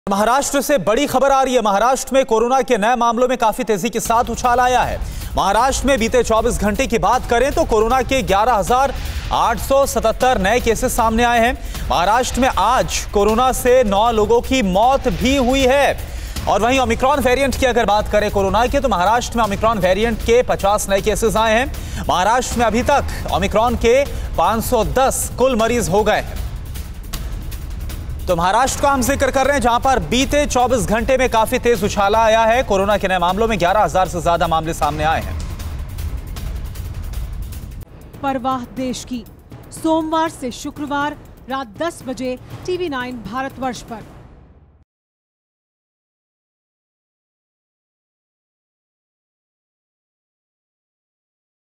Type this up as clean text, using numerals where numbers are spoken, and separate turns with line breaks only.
महाराष्ट्र से बड़ी खबर आ रही है। महाराष्ट्र में कोरोना के नए मामलों में काफी तेजी के साथ उछाल आया है। महाराष्ट्र में बीते 24 घंटे की बात करें तो कोरोना के 11,877 नए केसेस सामने आए हैं। महाराष्ट्र में आज कोरोना से 9 लोगों की मौत भी हुई है। और वहीं ओमिक्रॉन वेरिएंट की अगर बात करें कोरोना की, तो महाराष्ट्र में ओमिक्रॉन वेरिएंट के 50 नए केसेस आए हैं। महाराष्ट्र में अभी तक ओमिक्रॉन के 510 कुल मरीज हो गए हैं। तो महाराष्ट्र का हम जिक्र कर रहे हैं, जहां पर बीते 24 घंटे में काफी तेज उछाला आया है। कोरोना के नए मामलों में 11,000 से ज्यादा मामले सामने आए हैं।
परवाह देश की, सोमवार से शुक्रवार रात 10 बजे TV9 भारतवर्ष पर।